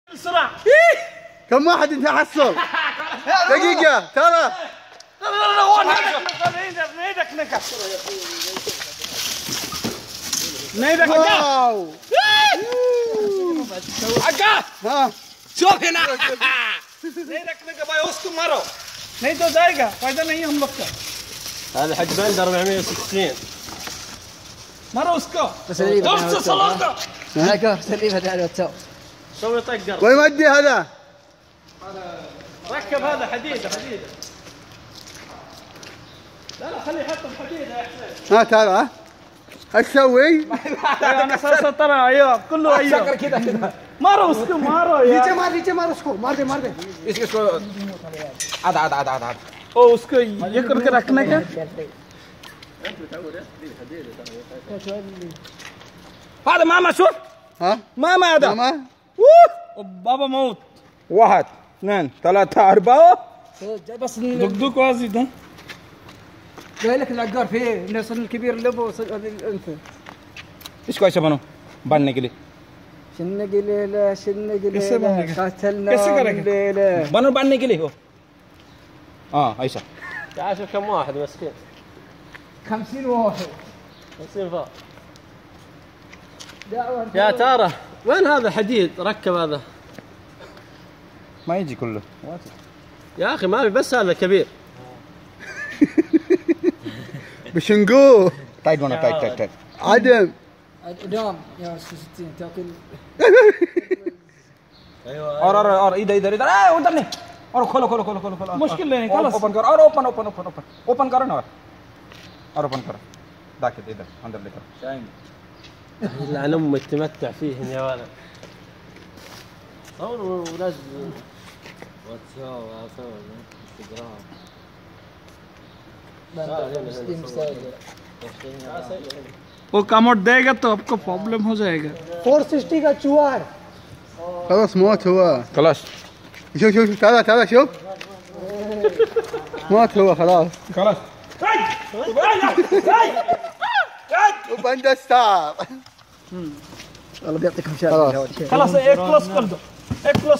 بسرعة. كم واحد انت حصل؟ دقيقة ترى. لا وين ايدك نكح. نيدك واو. عقا. ها. شوف هنا. نيدك نكح باي اسكو مرو. नहीं तो जाएगा फायदा नहीं हम लोग का هذا حق بندر 460 مرة उसको نفس صلاته هاكا سليمة تعال وتسو سوي طقر وين ودي هذا؟ ركب هذا حديدة لا خليه يحطه بحديدة يا حسين ها ترى ايش تسوي؟ انا صار ترى ايوه كله ايوه كذا مرة उसको मारो यार नीचे मार उसको मार दे इसको आधा ओ उसको ये करके रखना क्या هذا ماما شوف ها؟ ماما هذا ماما؟ بابا موت 1 2 3 4 بس دقدق وازيد ها قايل لك العقار فيه الناس الكبير اللي ابو الانثى ايش كويس بنو बनने के लिए شنقليله قاتلنا कैसे करेंगे बनो बनने के लिए हो हाँ ऐसा تعال شوف كم واحد مسكين 50 واحد 50 فار دعوة يا ترى وين هذا حديد ركب هذا ما يجي كله يا اخي ما في بس هذا كبير بشنقوه टाइट बनो टाइट عدم دام يا 60 تاكل ايوه और इधर उधर नहीं और खोलो मुश्किल नहीं खलास ओपन करो और ओपन करो ना और ओपन करो दाखل इधर अंदर लेकर لعن امك تمتع فيهم يا ولد صور ونزل واتساب انستغرام वो कमोड देगा तो आपको प्रॉब्लम हो जाएगा 460 का चूहार خلاص موت هو خلاص شوف تعال شوف موت هو خلاص وبندا ستار الله بيعطيكم شافي خلاص एक क्लोज कर दो एक क्लोज